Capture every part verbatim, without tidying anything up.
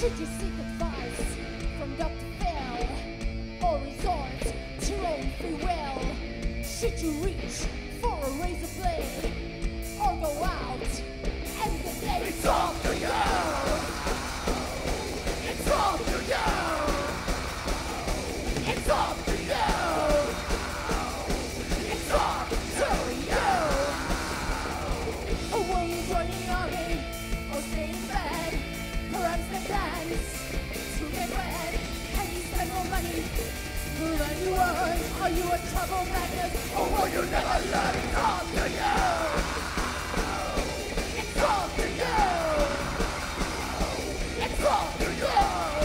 Should you seek advice from Doctor Phil, or resort to your own free will? Should you reach for a razor blade, or go out and the day? It's up to you! It's up to you! It's up to you! It's up to you! Or will you join the army, or stay in bed? Perhaps the dance to get wet, and you spend more money than you earn. Are you a trouble magnet, Or will you never learn? It's up to you! It's up to you! It's up to you!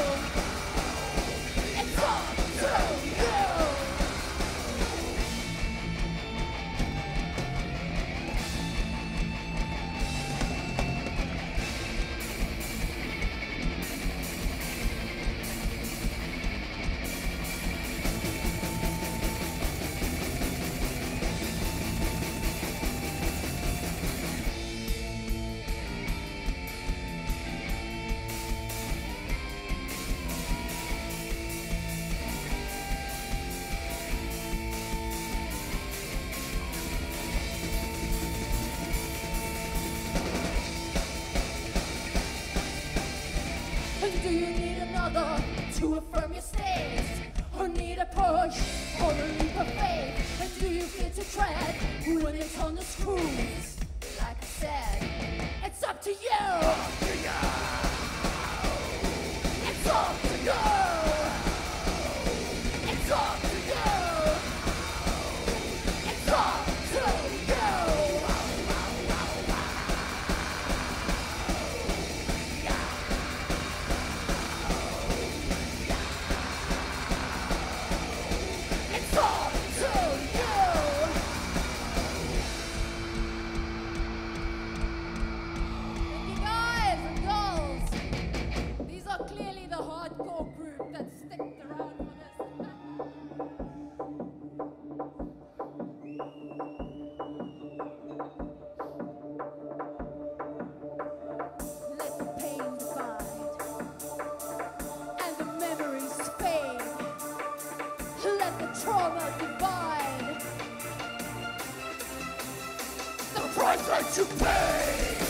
It's up to you! And do you need another to affirm your stance? Or need a push, or a leap of faith? And do you fear to tread when it's on the screws? Like I said, it's up to you! Up to you! It's up to you! It's up to you! It's up to you! It's up to you! Thank you guys and girls! These are clearly the hardcore group that sticked around for this. Let the pain divide and the memories fade. Let the trauma divide. The price that you pay!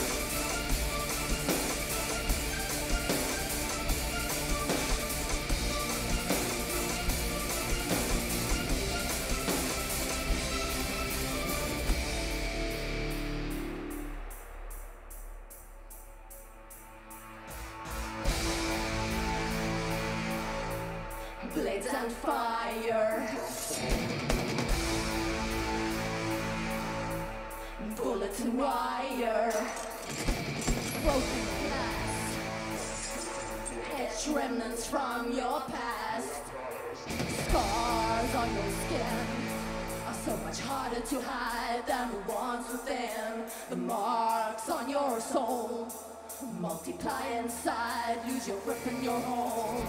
Blades and fire, bullets and wire, broken glass, etched remnants from your past. Scars on your skin are so much harder to hide than the ones within. The marks on your soul multiply inside, lose your grip and your hold.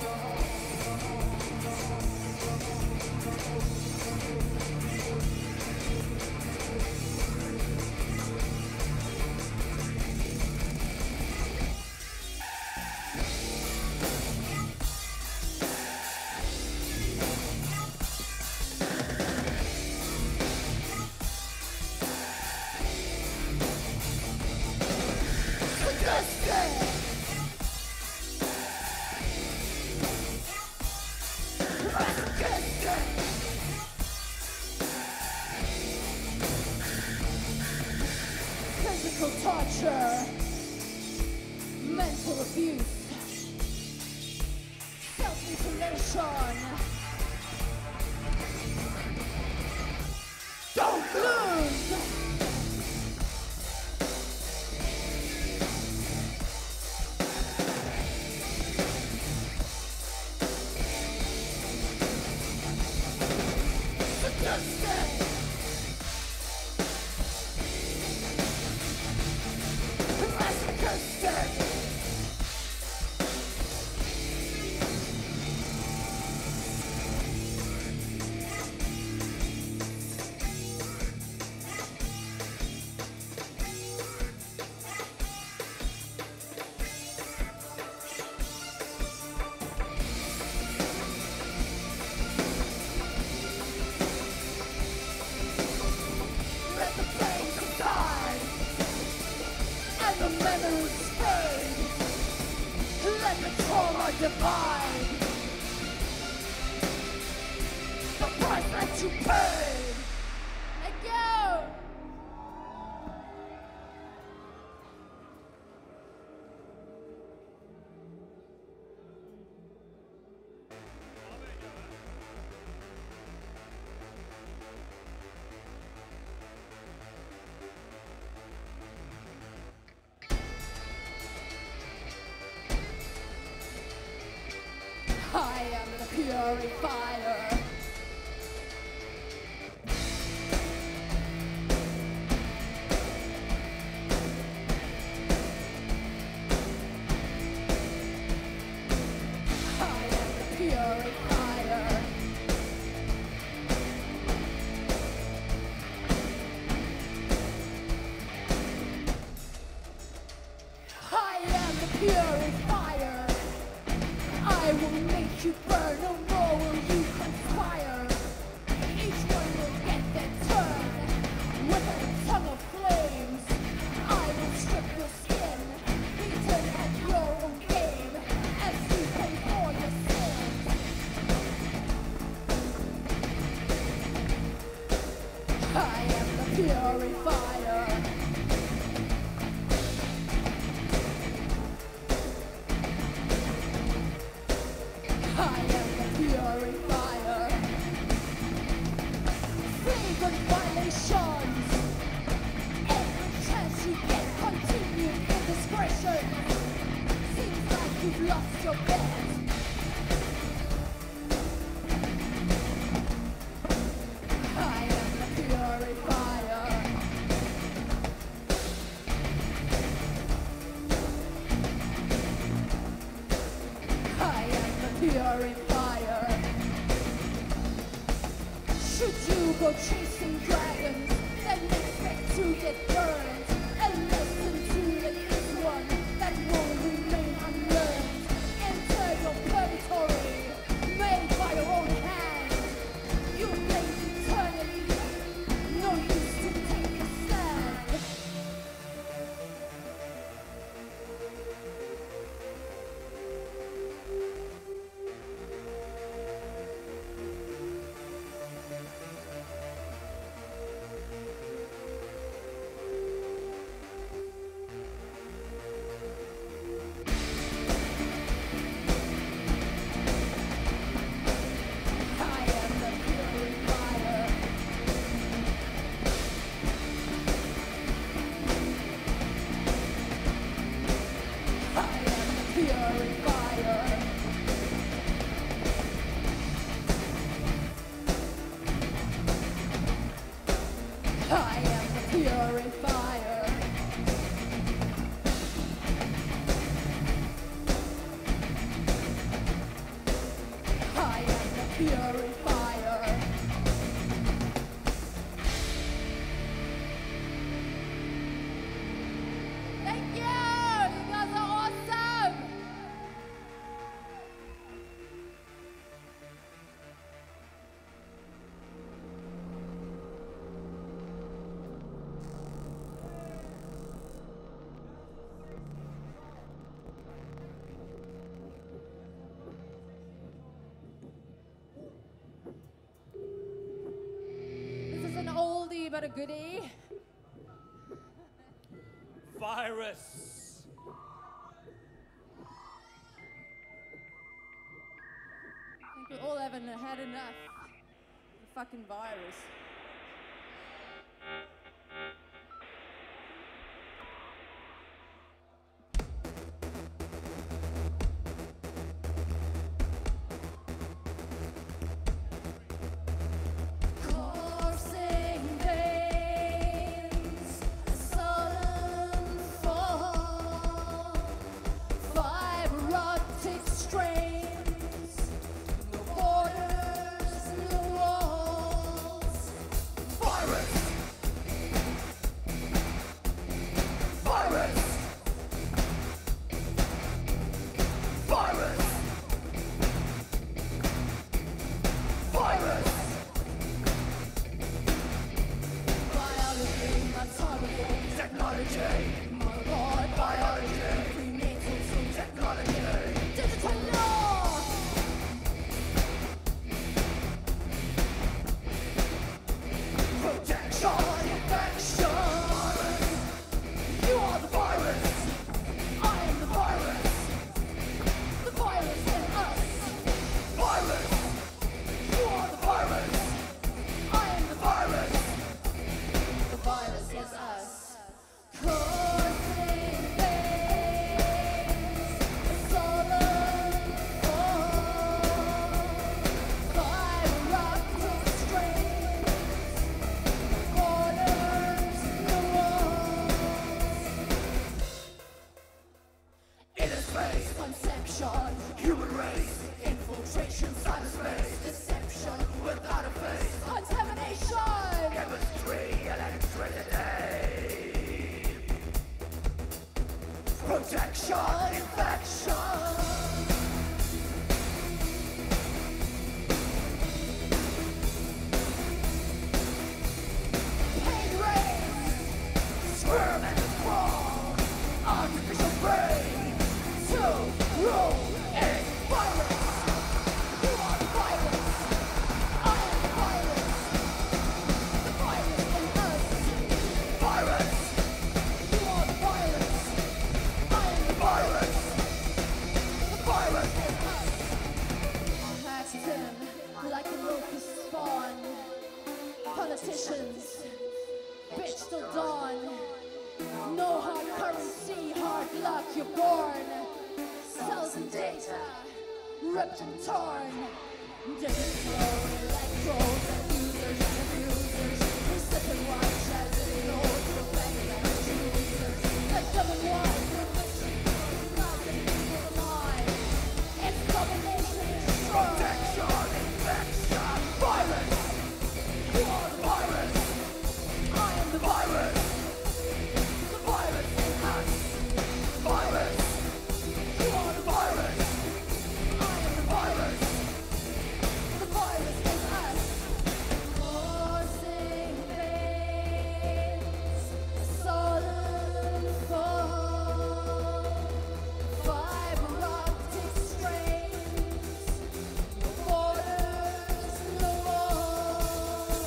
Physical torture, mental abuse, self-mutilation. Don't lose! are divine. The price that you paid. Thank you. I am the purifier. I am the purifier. I am the purifier. I will make you burn, no more will you conspire. Each one will get their turn with a tongue of flames. I will strip your skin, beaten at your own game as you pay for your sins. I am the purifier. I am the purifier. Flagrant violations. Every chance you get, continue indiscretion. Seems like you've lost your bet. I am the purifier. I am the purifier. Should you go chasing dragons, then expect to get burned. A lesson to the is one that will remain unlearned. Enter your purgatory, made by your own hand. You blaze eternally, no use to take a stand. I am the purifier. I am the purifier. I am the purifier. I am the purifier. Thank you! You guys are awesome! This is an oldie but a goodie. Virus. I think we all haven't had enough of the fucking virus. Coursing veins, sudden fall, fiber optic strains, no borders, no walls. Virus! Virus! Virus! Virus! Biology, metallurgy, Technology! my lord, Biology! prenatal Technology! digital Human race, infiltration, cyberspace, deception without a face, contamination, chemistry, electricity, protection, infection. Squirm and crawl, artificial brain, to rule is virus. You are the virus, I am the virus, the virus in us. Virus, you are the virus, I am the virus, the virus in us. Asked him like a locust spawn, politicians, bitch till dawn. No hard currency, hard luck, you're born. Cells and data, ripped and torn. Digital electrodes and users and abusers. We sit and watch as it goes for better and choosers. Like double one, nothing for the mind. It's domination, destroy. Protection, infection, virus. You are the virus, I am the virus. The virus in us. Virus. You are the virus. I am the Virus. the virus in us. Causing pains, sudden fall, fiber optic strains, borders, no walls.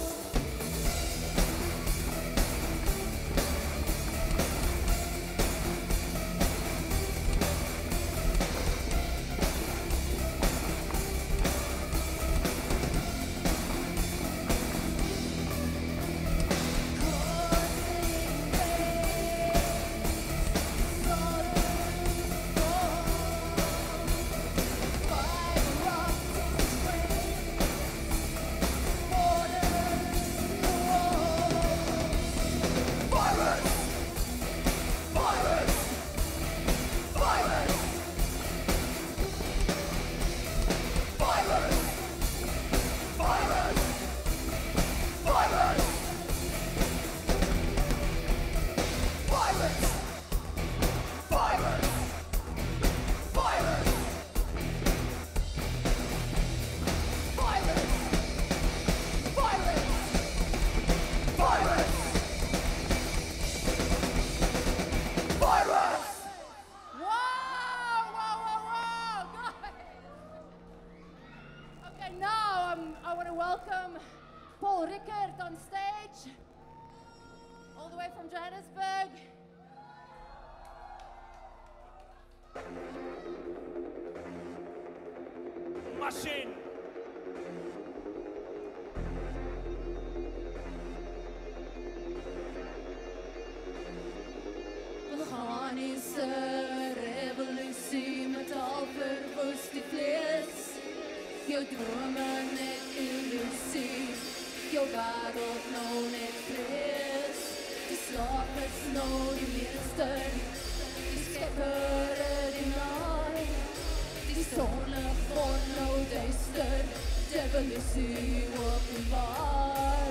Virus. Virus. Virus. Virus. Virus. Virus. Virus. Virus. Virus. Virus. Virus. Virus. Virus. Whoa, whoa, whoa, whoa, guys. Okay, now um, I want to welcome Paul Rickert on stage, all the way from Johannesburg. Machine. Mechanische revolutie met al verwoest die vlees. Jou drome net illusie, jou wêreld nou net vrees. Die slaap is nou die meester, die skepper die naai. Die sonlig word nou duister, revolutie openbaar.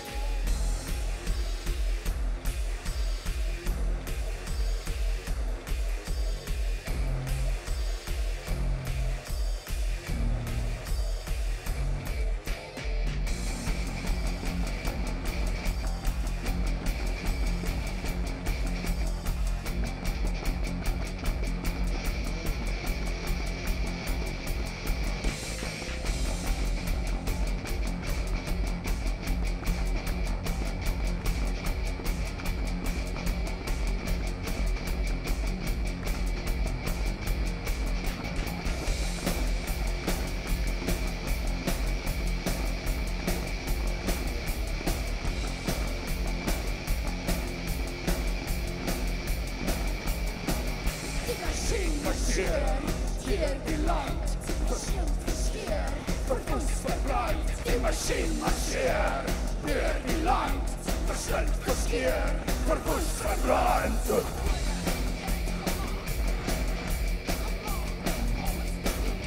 Hier gelangt, verschimmt, verschiert, verpust, verbrannt. Die Maschine marschiert, hier gelangt, verschimmt, verschiert, verpust, verbrannt.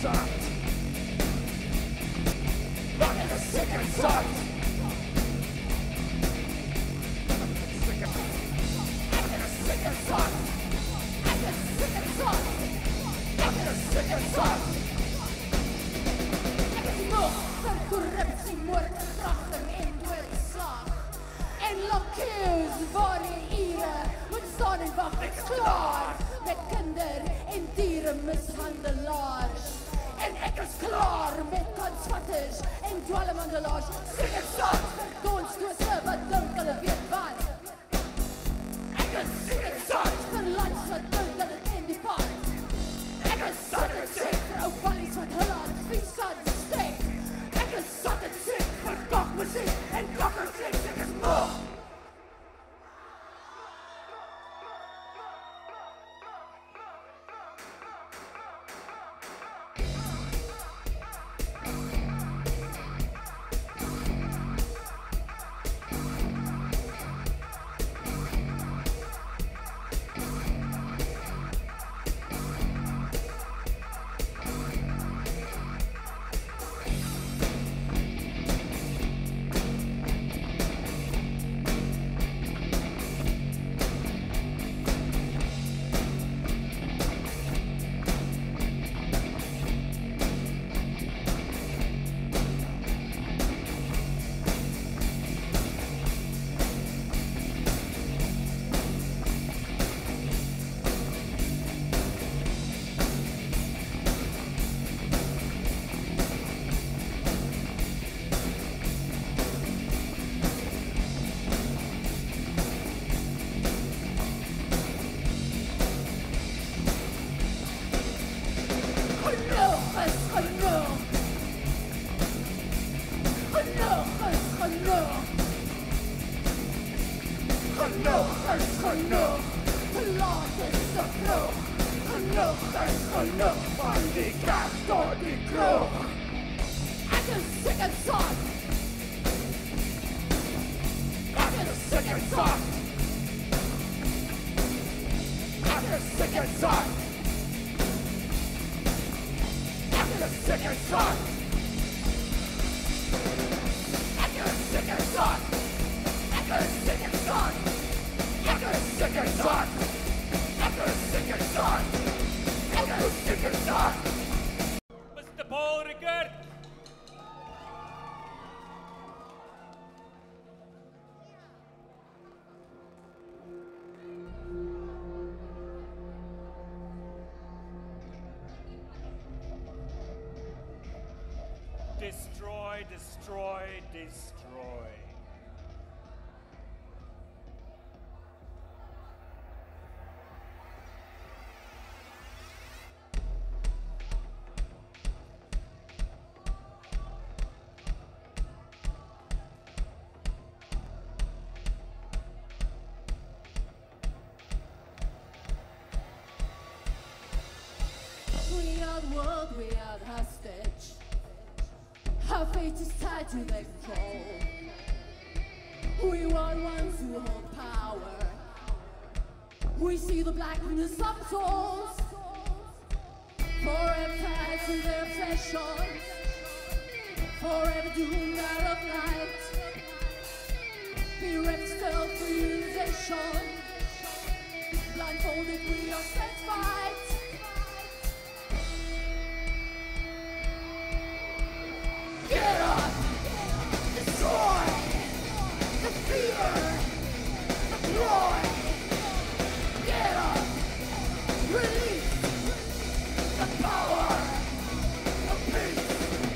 sucked. I'm getting sick and sucked. Sick and I'm getting sick and sucked. I'm getting sick and sucked. I'm getting sick and sucked. Corruptie, moord, verkrachting en doodslag. En lakkeus waar die ure moet staan en wag, ek's klaar met kinder en diere mishandelaars. En ek is klaar met kansvatters en dwalmhandelaars. Sing en sang vir donsdose wat dink hulle weet wat. Ek is sing en sang vir lands wat dink hulle ken die pad. Ek is sing en sing vir ou ballies wat hulle aan die vies kan steek. Ek is sat en siek vir kakmuziek en kakkerkliek, ek is moe. Mister Paul Rickert. Destroy, destroy, destroy. We are the world, we are the hostage. Our fate is tied to their control. We are the ones who hold power. We see the blackness of souls, forever tied to their obsessions, forever doomed out of light. Bereft still for utilization. Blindfolded we are set fight. Get up! Destroy! The fear! The joy! Get up! Release! The power! Of peace!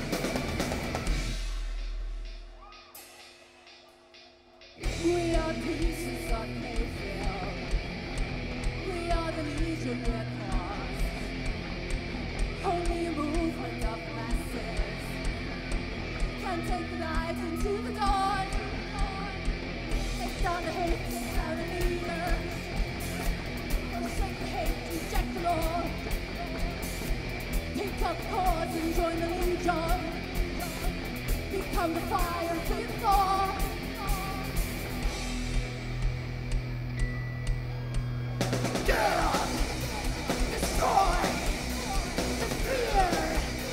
We are pieces of Mayfield. We are the legion at cost. Only a movement of masses can take the night into the dawn. Take down the hate, take down the leader. Forsake the hate, reject the law. Pick up cause and join the legion. Become the fire to the fall. Get up! Destroy! The fear!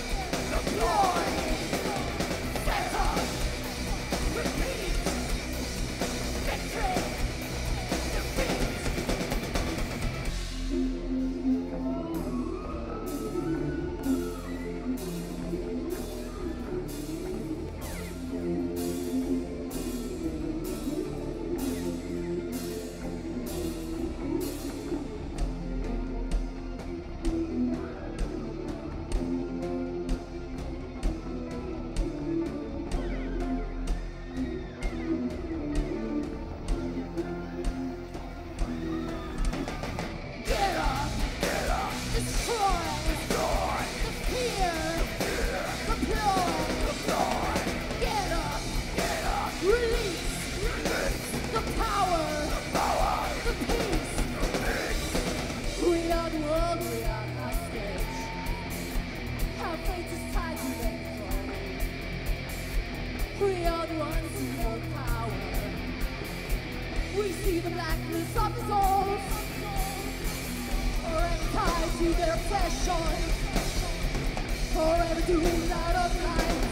see the blackness of his souls, forever tied to their obsession, forever doomed out of light.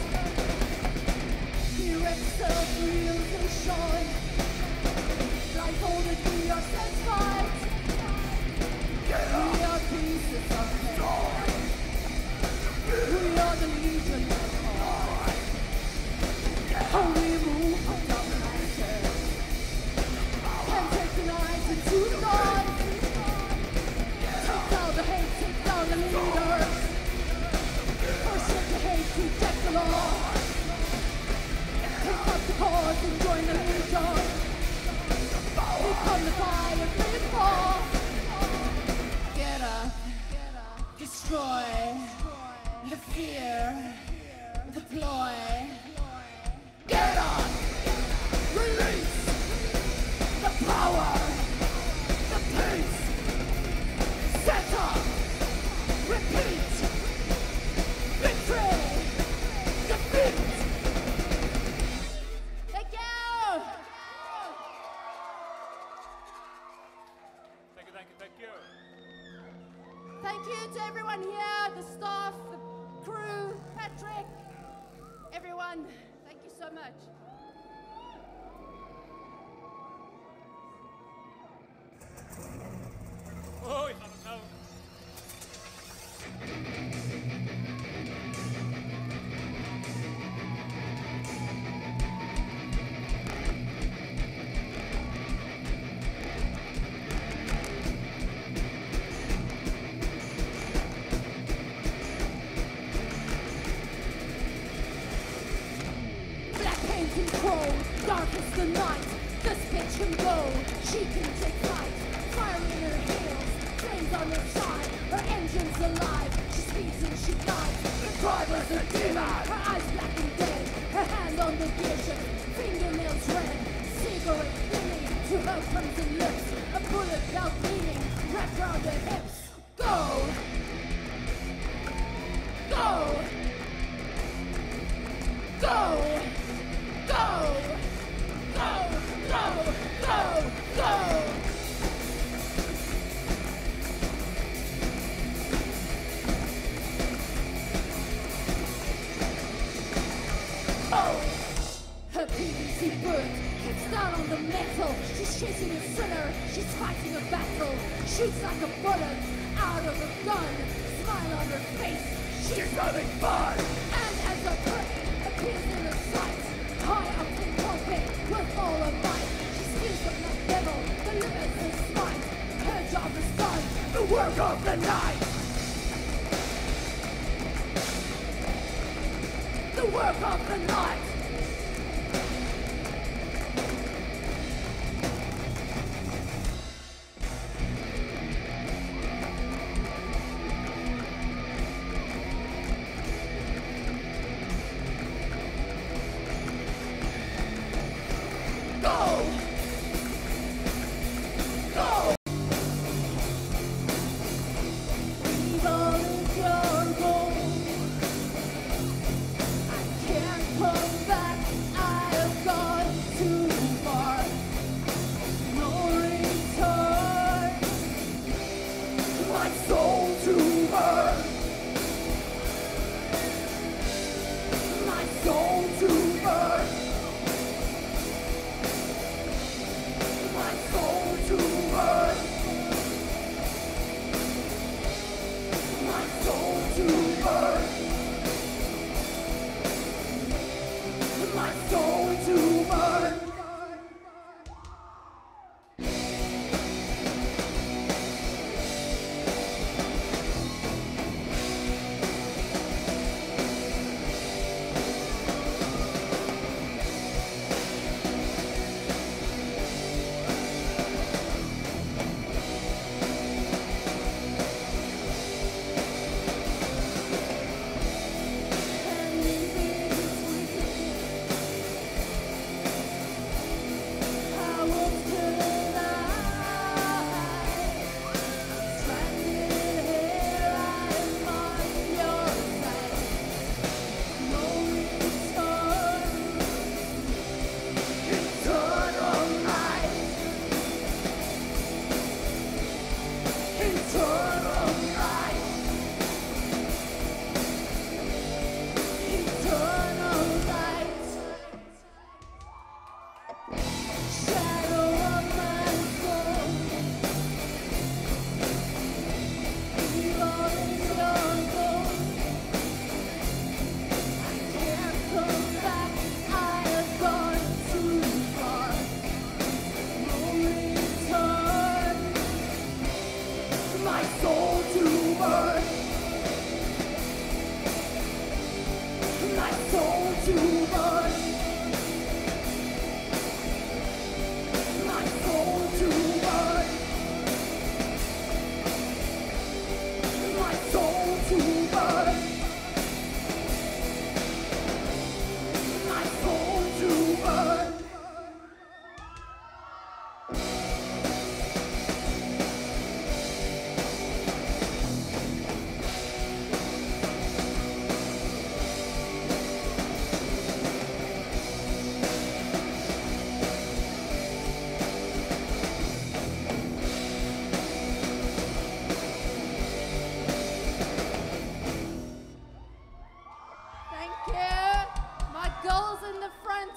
Direct self-realization, blindfolded we are satisfied. We are pieces of pain. We are the legion of God. Only move from the mountains. Can take the night into the dawn. Take down the hate, take down the leaders. Forsake the hate, reject the law. Pick up the cause and join the legion. Become the fire, bring fall. Get up, destroy the fear, the ploy. Get on, release the power, the peace. Set up, repeat, victory, defeat. Thank you. Thank you, thank you, thank you. Thank you to everyone here, the staff, the crew, Patrick, everyone. Thank you so much. Oh, ik ga het nou. Black painting cold, dark as the night. This bitch can go, she can take flight. Fire in her heels, flames on her side. Her engine's alive, she speeds and she glides. The driver's a demon, her eyes black and dead. Her hand on the gear shift, fingernails red. Cigarette clinging to her crimson lips. A bullet belt leaning, wrapped round her hips. Go! Go! Go! Go! Go! Go! Go! Go! Oh! Her P V C boot kicks down on the metal. She's chasing a sinner, she's fighting a battle. Shoots like a bullet out of a gun. Smile on her face, she's having fun. And as a prey appears in her sight, high up in pumping with all her might. She steals from the devil, delivers his spine. Her job is done, the work of the night. The work of the night. Go! Go! Evil is your goal. I can't come back. I have gone too far. No return. My soul to burn. My soul to burn. My soul to burn. My soul to burn. My soul to burn.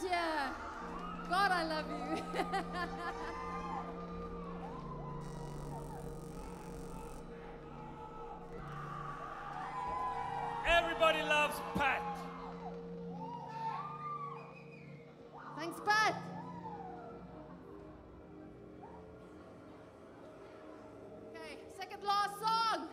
dear. God, I love you. Everybody loves Pat. Thanks, Pat. Okay, second last song.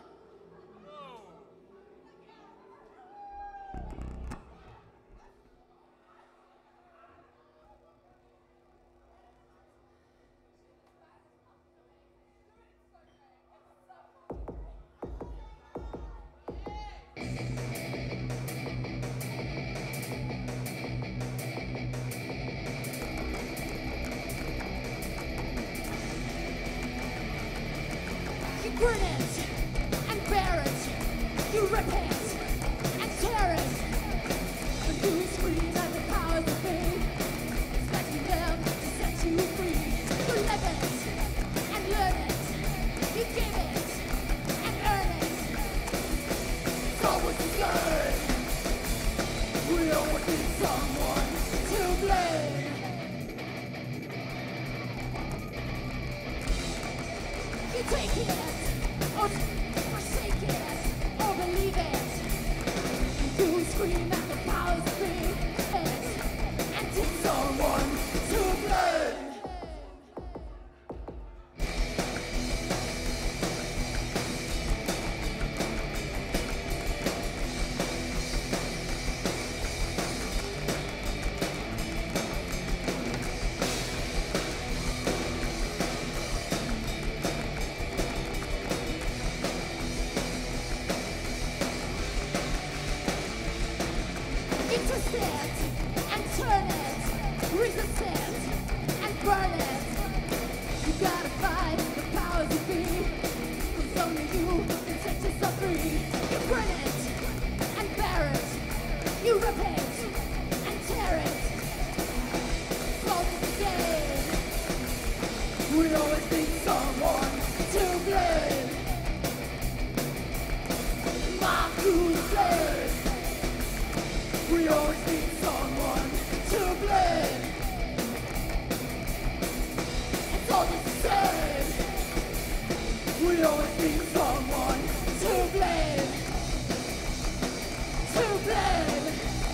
You burn it and bear it. You rip it and tear it. And you scream at the powers that be, expecting them to set you free. You live it and learn it. You give it and earn it. It's always the same. We always need someone to blame. You take it, or forsake it, or believe it. You scream at the powers that be, it, and take someone to blame. You twist it and turn it, resist it and burn it. You gotta fight the powers that be, 'cause only you can set yourself free. You burn it and bear it, you rip it and tear it. It's all the same. We always need someone to blame. My crusade. We always need someone to blame. It's all the same. We always need someone to blame. To blame.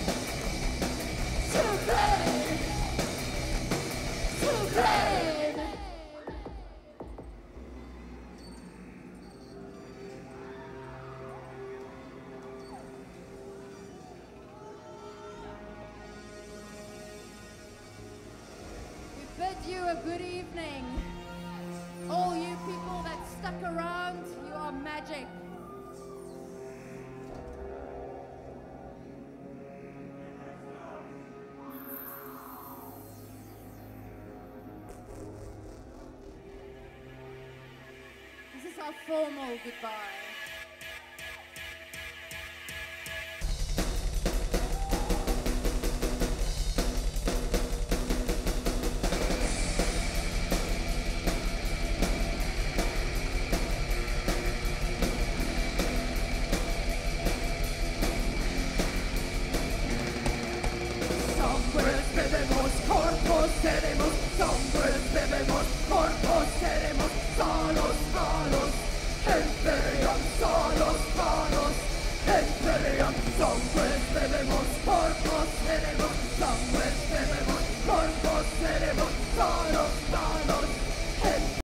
To blame. To blame. Bid you a good evening. All you people that stuck around, you are magic. This is our formal goodbye.